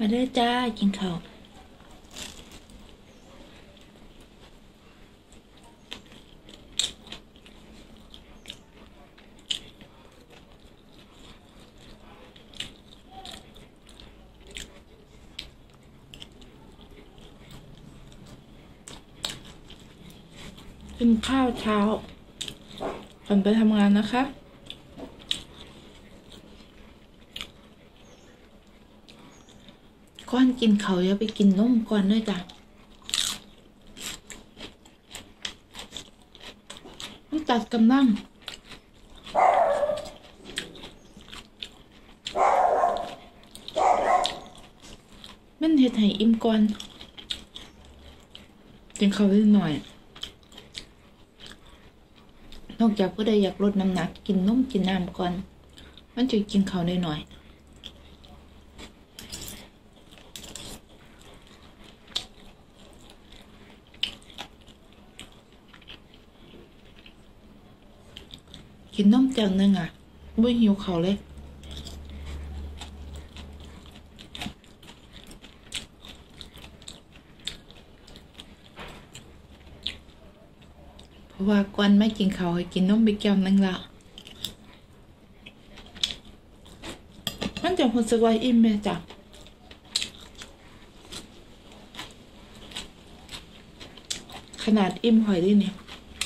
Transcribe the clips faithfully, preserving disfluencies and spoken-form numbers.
มาเด้อจ้ากินข้าวกินข้าวเช้าก่อนไปทำงานนะคะก่อนกินเขาอย่าไปกินนมก่อนด้วยจ้ะต้องจัดกำลังมันเฮ็ดให้อิ่มก่อนกินข้าวนิดหน่อยนอกจากผู้ใดอยากลดน้ำหนักกินนมกินน้ำก่อนมันจะกินข้าวหน่อยกินนมแก้วนึงอ่ะไม่หิวเขาเลยเพราะว่าก่อนไม่กินเขาให้กินนมไปแก้วนึงละมันจะรู้สึกว่าอิ่มแม่จ้ะขนาดอิ่มหอยดิเนี่ย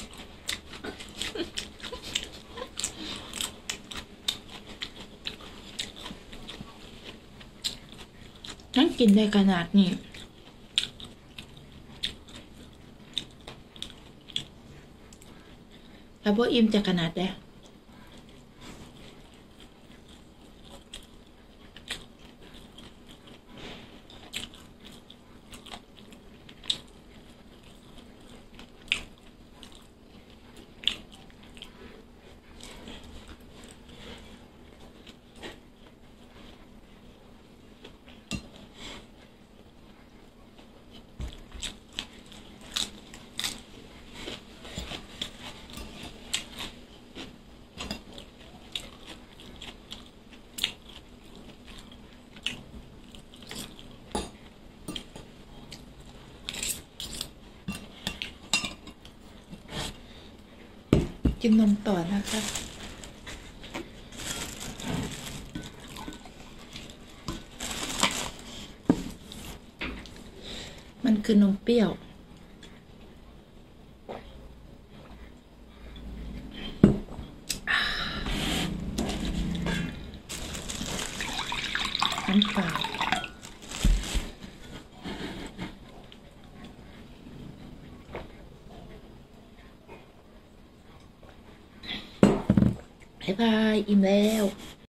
นั่งกินได้ขนาดนี้แล้วพวกอิ่มจะขนาดได้กินนมต่อนะคะมันคือนมเปรี้ยวน้ำเปล่าบ๊ายบายอิ่มแล้ว